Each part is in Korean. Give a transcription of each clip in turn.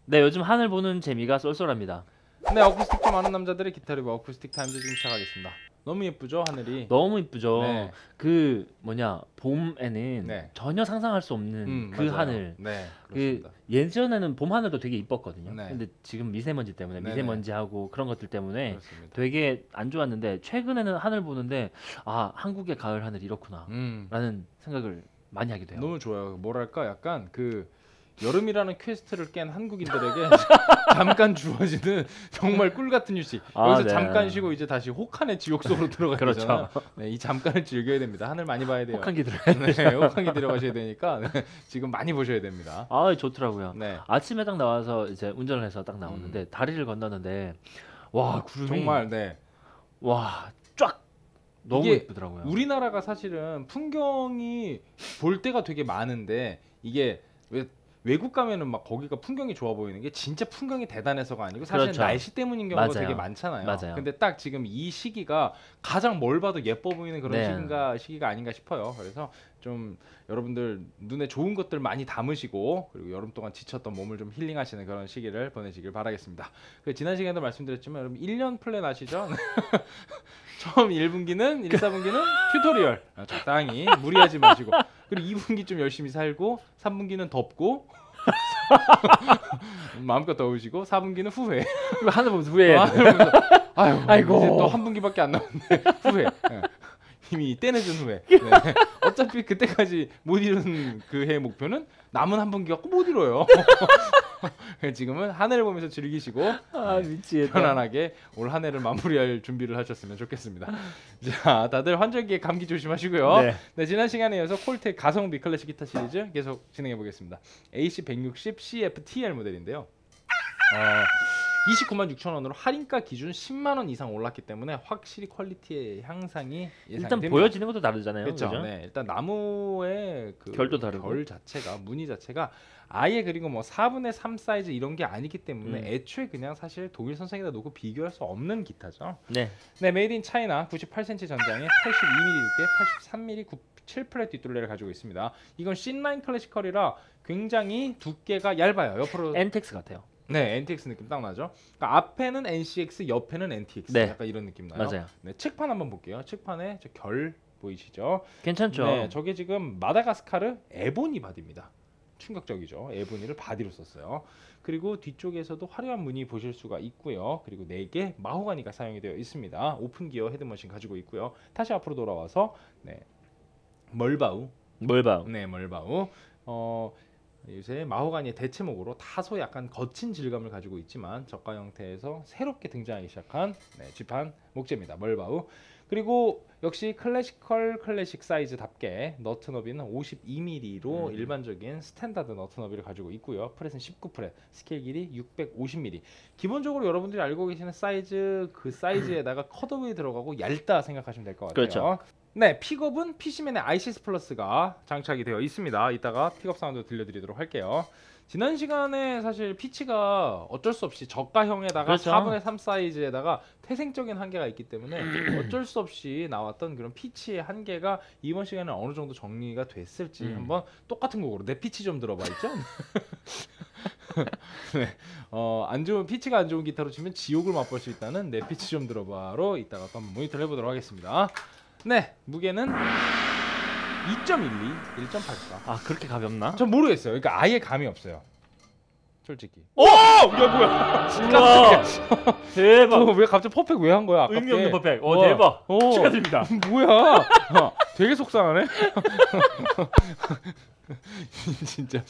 네, 요즘 하늘 보는 재미가 쏠쏠합니다. 네, 어쿠스틱 좀 아는 남자들의 기타 리뷰 어쿠스틱 타임즈 지금 시작하겠습니다. 너무 예쁘죠 하늘이? 너무 이쁘죠. 네. 그 뭐냐 봄에는 네. 전혀 상상할 수 없는 그 맞아요. 하늘. 네, 그 그렇습니다. 예전에는 봄 하늘도 되게 이뻤거든요. 네. 근데 지금 미세먼지 때문에 네네. 미세먼지하고 그런 것들 때문에 그렇습니다. 되게 안 좋았는데 최근에는 하늘 보는데 아 한국의 가을 하늘 이렇구나 라는 생각을 많이 하게 돼요. 너무 좋아요. 뭐랄까 약간 그 여름이라는 퀘스트를 깬 한국인들에게 잠깐 주어지는 정말 꿀 같은 휴식. 여기서 네. 잠깐 쉬고 이제 다시 혹한의 지옥 속으로 들어가야 그렇죠. 되잖아요. 네, 이 잠깐을 즐겨야 됩니다. 하늘 많이 봐야 돼요. 혹한기 들어야 네, 혹한기 들어가셔야 되니까 네, 지금 많이 보셔야 됩니다. 아 좋더라고요. 네. 아침에 딱 나와서 이제 운전을 해서 딱 나오는데 다리를 건너는데 와 구름이 정말 네. 와 쫙 너무 이게 예쁘더라고요. 우리나라가 사실은 풍경이 볼 때가 되게 많은데 이게 왜 외국 가면은 막 거기가 풍경이 좋아 보이는 게 진짜 풍경이 대단해서가 아니고 사실 그렇죠. 날씨 때문인 경우가 맞아요. 되게 많잖아요. 맞아요. 근데 딱 지금 이 시기가 가장 뭘 봐도 예뻐 보이는 그런 네. 시기가 아닌가 싶어요. 그래서 좀 여러분들 눈에 좋은 것들 많이 담으시고 그리고 여름 동안 지쳤던 몸을 좀 힐링하시는 그런 시기를 보내시길 바라겠습니다. 지난 시간에도 말씀드렸지만 여러분 1년 플랜 아시죠? 처음 1분기는 1, 4분기는 튜토리얼 적당히 무리하지 마시고 그리고 2분기 좀 열심히 살고 3분기는 덥고 마음껏 더우시고 4분기는 후회. 하늘 보면서 후회해야 돼. 아이고 이제 또 한 분기밖에 안 남았는데 후회. 네. 이미 떼내준 후회. 네. 어차피 그때까지 못 이룬 그 해의 목표는 남은 한 분기 갖고 못 이뤄요. 지금은 한 해를 보면서 즐기시고 미치겠다. 편안하게 올 한 해를 마무리할 준비를 하셨으면 좋겠습니다. 자, 다들 환절기에 감기 조심하시고요. 네. 네, 지난 시간에 이어서 콜텍 가성비 클래식 기타 시리즈 계속 진행해 보겠습니다. AC160 CFTL 모델인데요. 29만 6천 원으로 할인가 기준 10만 원 이상 올랐기 때문에 확실히 퀄리티의 향상이 예상이 일단 됩니다. 보여지는 것도 다르잖아요. 그렇죠. 그죠? 네, 일단 나무의 그 결도 다르고. 결 자체가 무늬 자체가 아예 그리고 뭐 4분의 3 사이즈 이런 게 아니기 때문에 애초에 그냥 사실 독일 선생에다 놓고 비교할 수 없는 기타죠. 네. 네, 메이드 인 차이나 98cm 전장에 82mm 두께, 83mm 7플랫 뒷둘레를 가지고 있습니다. 이건 C9 클래시컬이라 굉장히 두께가 얇아요. 옆으로 엔텍스 같아요. 네, NTX 느낌 딱 나죠. 그러니까 앞에는 NCX, 옆에는 NTX, 네. 약간 이런 느낌 나요. 맞아요. 네, 책판 한번 볼게요. 책판에 저 결 보이시죠? 괜찮죠? 네, 저게 지금 마다가스카르 에보니 바디입니다. 충격적이죠. 에보니를 바디로 썼어요. 그리고 뒤쪽에서도 화려한 무늬 보실 수가 있고요. 그리고 4개 마호가니가 사용이 되어 있습니다. 오픈 기어 헤드머신 가지고 있고요. 다시 앞으로 돌아와서 네, 멀바우. 뭘 봐. 네, 멀바우. 요새 마호가니의 대체목으로 다소 약간 거친 질감을 가지고 있지만 저가 형태에서 새롭게 등장하기 시작한 쥐판 목재입니다. 멀바우. 그리고 역시 클래식 사이즈답게 너트 너비는 52mm로 일반적인 스탠다드 너트 너비를 가지고 있고요. 프렛은 19프렛, 스케일 길이 650mm. 기본적으로 여러분들이 알고 계시는 사이즈 그 사이즈에다가 컷오브에 들어가고 얇다 생각하시면 될 것 같아요. 그렇죠. 네, 픽업은 PC맨의 i6 플러스가 장착이 되어 있습니다. 이따가 픽업 사운드 들려드리도록 할게요. 지난 시간에 사실 피치가 어쩔 수 없이 저가형에다가 그렇죠. 4분의 3 사이즈에다가 태생적인 한계가 있기 때문에 어쩔 수 없이 나왔던 그런 피치의 한계가 이번 시간에 어느 정도 정리가 됐을지 한번 똑같은 곡으로 내 피치 좀 들어봐 있죠? 네, 안 좋은 피치가 안 좋은 기타로 치면 지옥을 맛볼 수 있다는 내 피치 좀 들어봐로 이따가 또 한번 모니터를 해보도록 하겠습니다. 네, 무게는 2.12, 1.84. 아 그렇게 가볍나? 전 모르겠어요. 그러니까 아예 감이 없어요. 솔직히. 오! 야 뭐야? 우와! 대박. 왜 갑자기 퍼펙 왜 한 거야? 아깝게. 의미 없는 퍼펙. 우와. 대박. 오. 축하드립니다. 뭐야? 되게 속상하네. 진짜.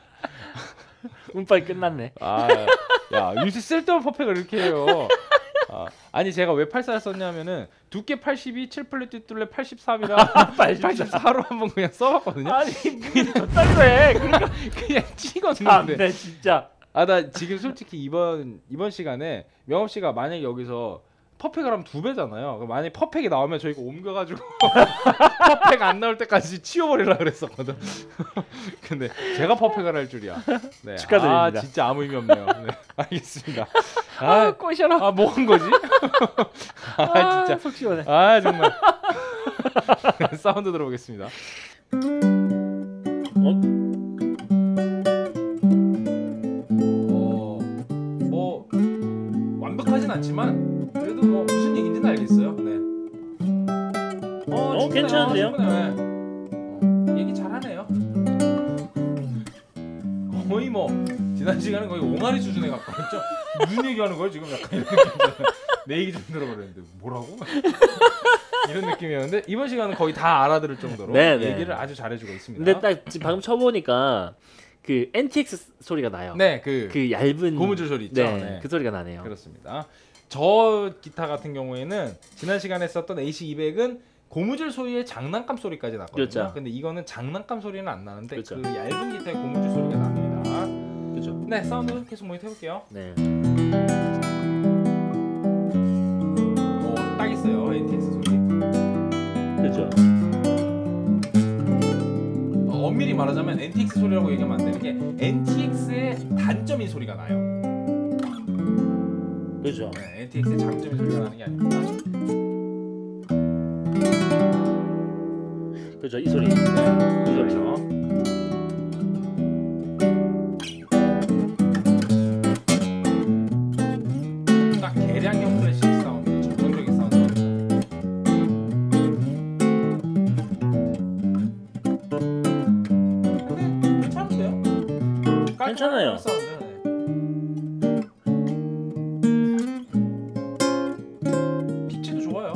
운빨이 끝났네. 야, 요새 쓸데없는 퍼펙을 이렇게 해요. 아니 제가 왜 84를 썼냐면은 두께 82, 7플랫 뒷둘레 83이라 84로 한번 그냥 써봤거든요. 아니 무게 저따위로 해. 그러니까 그냥 찍었는데. 네 진짜. 나 지금 솔직히 이번 시간에 명업 씨가 만약에 여기서 퍼펙을 하면 2배잖아요. 그럼 만약에 퍼펙이 나오면 저희가 옮겨가지고 퍼펙 안 나올 때까지 치워버리려고 그랬었거든. 근데 제가 퍼펙을 할 줄이야. 네. 축하드립니다. 진짜 아무 의미 없네요. 네. 알겠습니다. 꼬셔라. 뭐 한 거지? 진짜 속 시원해. 정말. 사운드 들어보겠습니다. 정확하진 않지만 그래도 뭐 무슨 얘기인지는 알겠어요. 네. 충분해요. 괜찮은데요? 충분해요. 얘기 잘하네요. 거의 뭐 지난 시간은 거의 옹알이 수준에 가까웠죠. 무슨 얘기하는 거예요 지금? 약간 이런 느낌. 내 얘기 좀 들어보랬는데 뭐라고? 이런 느낌이었는데 이번 시간은 거의 다 알아들을 정도로 네네. 얘기를 아주 잘해주고 있습니다. 근데 딱 지금 방금 쳐보니까 그 NTX 소리가 나요. 네, 그 얇은 고무줄 소리 있죠. 네, 네. 그 소리가 나네요. 그렇습니다. 저 기타 같은 경우에는 지난 시간에 썼던 AC200은 고무줄 소리의 장난감 소리까지 났거든요. 그렇죠. 근데 이거는 장난감 소리는 안 나는데 그렇죠. 그 얇은 기타의 고무줄 소리가 납니다. 그렇죠. 네, 사운드 계속 모니터 해볼게요. 네. 딱 있어요. NTX 소리. 그렇죠. 엄밀히 말하자면 NTX 소리라고 얘기하면 안 되는 게 NTX의 단점인 소리가 나요. 그렇죠. 네, NTX의 장점인 소리가 나는 게 아닙니다. 그렇죠. 이 소리. 네, 이 소리. 그렇죠. 딱 계량형 클래식 사운드, 정상적인 사운드. 근데 괜찮은데요? 괜찮아요. 사운드. 네. 피치도 좋아요.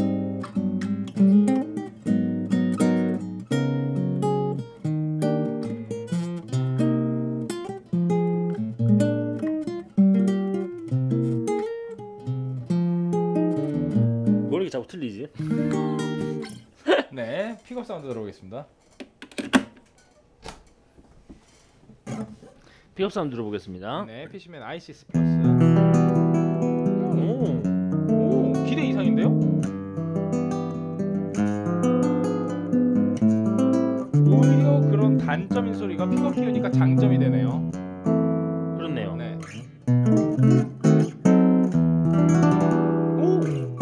뭘 이렇게 자꾸 틀리지? 네, 픽업 사운드 들어보겠습니다. 픽업 사운드 들어보겠습니다. 네, 피시맨 ICS 플러스. 오. 오, 기대 이상인데요? 오히려 그런 단점인 소리가 픽업 키우니까 장점이 되네요. 그렇네요. 네. 오.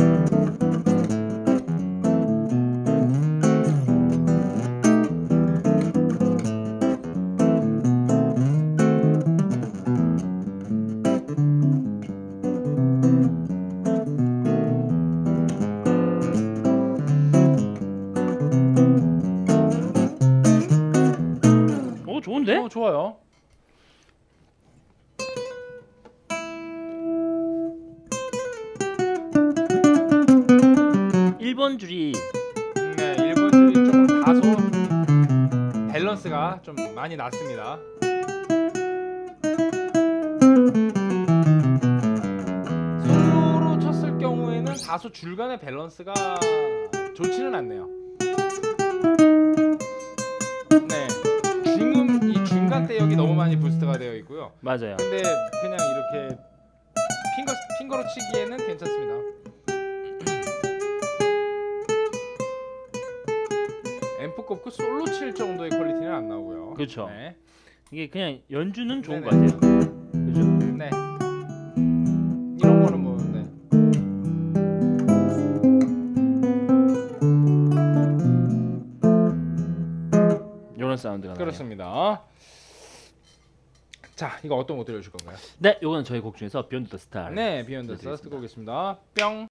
오, 좋은데? 좋아요. 일 번 줄이 네, 일본들이 조금 다소 밸런스가 좀 많이 낮습니다. 솔로로 쳤을 경우에는 다소 줄간의 밸런스가 좋지는 않네요. 네, 이 중간 대역이 너무 많이 부스트가 되어 있고요. 맞아요. 근데 그냥 이렇게 핑거로 치기에는 괜찮습니다. 앰프 꼽고 솔로 칠 정도의 퀄리티는 안 나오고요. 그렇죠. 네. 이게 그냥 연주는 좋은 것 네네. 같아요. 그죠? 네. 이런 거는 뭐 네. 이런 사운드가 나요. 그렇습니다. 자, 이거 어떤 곡 들려주실 건가요? 네, 이거는 저희 곡 중에서 비욘드 더 스타. 네, 비욘드 스타 듣고 오겠습니다. 뿅.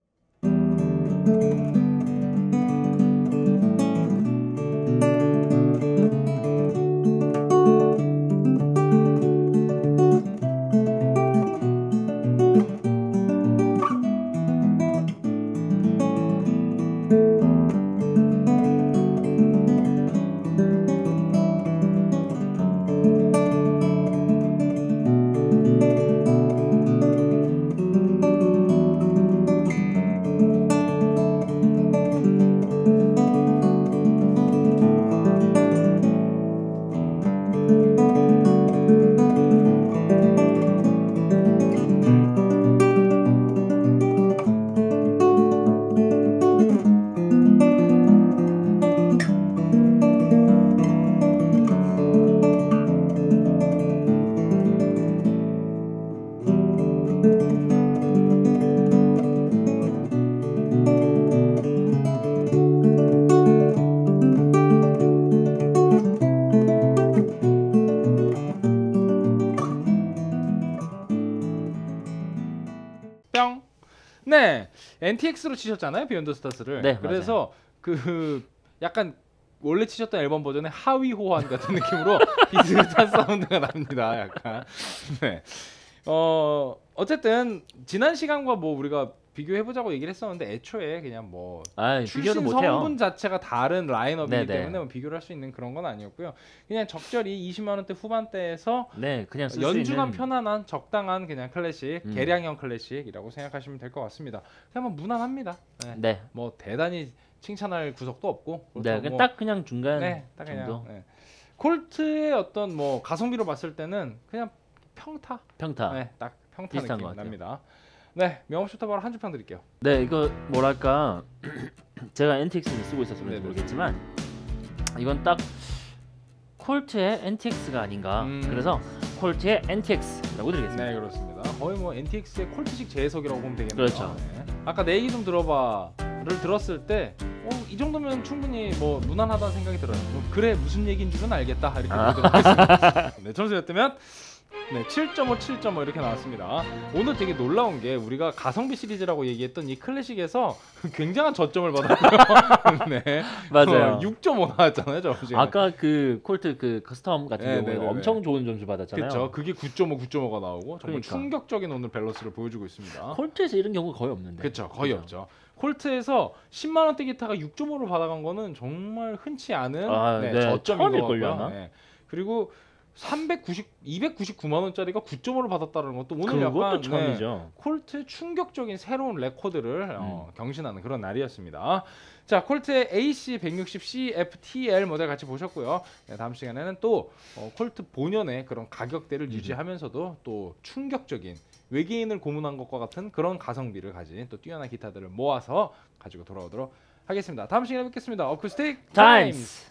네, NTX로 치셨잖아요, 비욘드 스타스를. 네, 그래서 그 약간 원래 치셨던 앨범 버전의 하위 호환 같은 느낌으로 비슷한 사운드가 납니다. 약간. 네. 어쨌든 지난 시간과 뭐 우리가 비교해보자고 얘기를 했었는데 애초에 그냥 뭐 비교는 출신 못해요. 성분 자체가 다른 라인업이기 네네. 때문에 뭐 비교를 할 수 있는 그런 건 아니었고요. 그냥 적절히 20만 원대 후반대에서 네, 그냥 쓸 수 연중한 있는 편안한 적당한 그냥 클래식, 개량형 클래식이라고 생각하시면 될 것 같습니다. 그냥 뭐 무난합니다. 네. 네, 뭐 대단히 칭찬할 구석도 없고. 네, 뭐, 딱 그냥 중간 네, 딱 그냥. 정도. 네. 콜트의 어떤 뭐 가성비로 봤을 때는 그냥 평타. 평타. 네, 딱 평타 비슷한 느낌 것 같아요. 납니다. 네, 명업쇼터 바로 한 줄 평 드릴게요. 네, 이거 뭐랄까 제가 NTX를 쓰고 있어서 그런지 네네. 모르겠지만 이건 딱 콜트의 NTX가 아닌가. 그래서 콜트의 NTX라고 드리겠습니다. 네, 그렇습니다. 거의 뭐 NTX의 콜트식 재해석이라고 보면 되겠네요. 그렇죠. 네. 아까 내 얘기 좀 들어봐를 들었을 때 이 정도면 충분히 뭐 무난하다는 생각이 들어요. 뭐 그래 무슨 얘기인 줄은 알겠다 이렇게 보도록 하겠습니다. 네, 점수였다면 네, 7.5, 7.5 이렇게 나왔습니다. 오늘 되게 놀라운 게 우리가 가성비 시리즈라고 얘기했던 이 클래식에서 굉장한 저점을 받았고요. 네, 맞아요. 6.5 나왔잖아요, 점수. 아까 그 콜트 그 커스텀 같은 네, 경우에 네, 네, 엄청 좋은 점수 받았잖아요. 그렇죠. 그게 9.5, 9.5가 나오고 정말 그러니까. 충격적인 오늘 밸런스를 보여주고 있습니다. 콜트에서 이런 경우가 거의 없는데. 그렇죠, 거의 그죠? 없죠. 콜트에서 10만 원대 기타가 6.5로 받아간 거는 정말 흔치 않은 네, 저점인 처음일걸요, 것 아마? 같고요. 네. 그리고 299만 원짜리가 9.5를 받았다는 것도 오늘 그것도 약간 처음이죠. 콜트의 충격적인 새로운 레코드를 경신하는 그런 날이었습니다. 자, 콜트의 AC 160 CFTL 모델 같이 보셨고요. 네, 다음 시간에는 또 콜트 본연의 그런 가격대를 유지하면서도 또 충격적인 외계인을 고문한 것과 같은 그런 가성비를 가진 또 뛰어난 기타들을 모아서 가지고 돌아오도록 하겠습니다. 다음 시간에 뵙겠습니다. 어쿠스틱 타임스. 타임스.